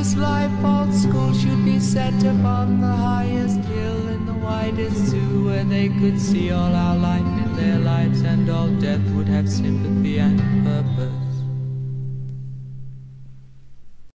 this life, all schools should be set upon the highest hill in the widest zoo, where they could see all our life in their lives, and all death would have sympathy and purpose.